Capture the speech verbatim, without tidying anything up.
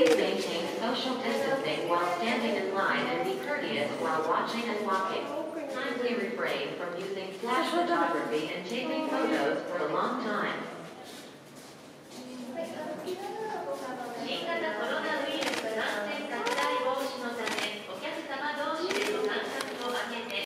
Please maintain social distancing while standing in line and be courteous while watching and walking. Kindly refrain from using flash photography and taking photos for a long time.